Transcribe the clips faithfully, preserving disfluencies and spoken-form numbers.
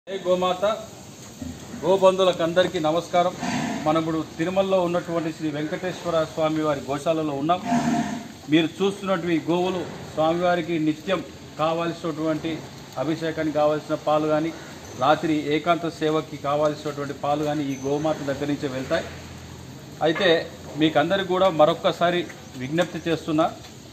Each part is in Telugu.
జై గోమాత గోబంధులకు అందరికీ నమస్కారం. మనం ఇప్పుడు తిరుమలలో ఉన్నటువంటి శ్రీ వెంకటేశ్వర స్వామి వారి గోశాలలో ఉన్నాం. మీరు చూస్తున్నటువంటి గోవులు స్వామివారికి నిత్యం కావాల్సినటువంటి అభిషేకానికి కావాల్సిన పాలు కానీ, రాత్రి ఏకాంత సేవకి కావాల్సినటువంటి పాలు కానీ ఈ గోమాత దగ్గర నుంచే వెళ్తాయి. అయితే మీకు అందరికీ కూడా మరొక్కసారి విజ్ఞప్తి చేస్తున్నా,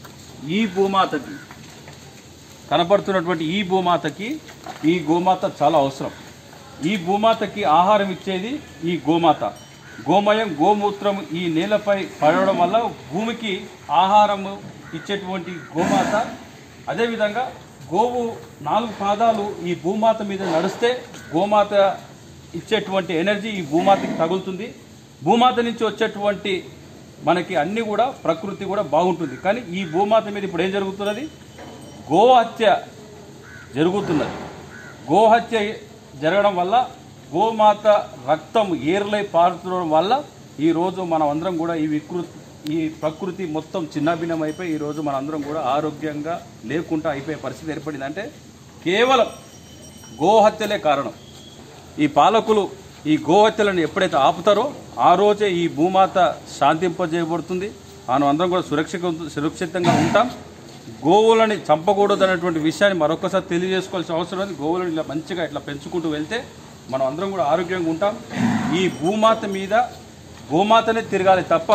ఈ భూమాతకి కనపడుతున్నటువంటి ఈ భూమాతకి ఈ గోమాత చాలా అవసరం. ఈ భూమాతకి ఆహారం ఇచ్చేది ఈ గోమాత. గోమయం గోమూత్రం ఈ నేలపై పడడం వల్ల భూమికి ఆహారం ఇచ్చేటువంటి గోమాత. అదేవిధంగా గోవు నాలుగు పాదాలు ఈ భూమాత మీద నడిస్తే గోమాత ఇచ్చేటువంటి ఎనర్జీ ఈ భూమాతకి తగులుతుంది. భూమాత నుంచి వచ్చేటువంటి మనకి అన్నీ కూడా ప్రకృతి కూడా బాగుంటుంది. కానీ ఈ భూమాత మీద ఇప్పుడు ఏం జరుగుతున్నది? గోహత్య జరుగుతున్నది. గోహత్య జరగడం వల్ల గోమాత రక్తం ఏర్లై పారుతుండడం వల్ల ఈరోజు మనం అందరం కూడా ఈ వికృతి ఈ ప్రకృతి మొత్తం చిన్నాభిన్నం అయిపోయి ఈరోజు మన అందరం కూడా ఆరోగ్యంగా లేకుండా అయిపోయే పరిస్థితి ఏర్పడింది. అంటే కేవలం గోహత్యలే కారణం. ఈ పాలకులు ఈ గోహత్యలను ఎప్పుడైతే ఆపుతారో ఆ రోజే ఈ భూమాత శాంతింపజేయబడుతుంది. మనం అందరం కూడా సురక్షిత సురక్షితంగా ఉంటాం. గోవులని చంపకూడదు అనేటువంటి విషయాన్ని మరొకసారి తెలియజేసుకోవాల్సిన అవసరం ఉంది. గోవులను ఇలా మంచిగా ఇట్లా పెంచుకుంటూ వెళ్తే మనం అందరం కూడా ఆరోగ్యంగా ఉంటాం. ఈ భూమాత మీద గోమాతనే తిరగాలి తప్ప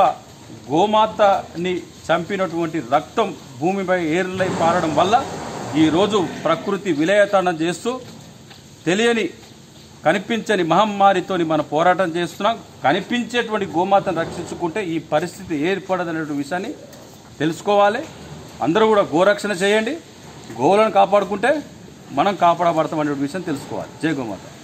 గోమాతని చంపినటువంటి రక్తం భూమిపై ఏర్లై పారడం వల్ల ఈరోజు ప్రకృతి విలయతాండం చేస్తూ తెలియని కనిపించని మహమ్మారితోని మనం పోరాటం చేస్తున్నాం. కనిపించేటువంటి గోమాతను రక్షించుకుంటే ఈ పరిస్థితి ఏర్పడదనేటువంటి విషయాన్ని తెలుసుకోవాలి. అందరూ కూడా గోరక్షణ చేయండి. గోవులను కాపాడుకుంటే మనం కాపాడబడతాం అనే విషయం తెలుసుకోవాలి. జై గోమాత.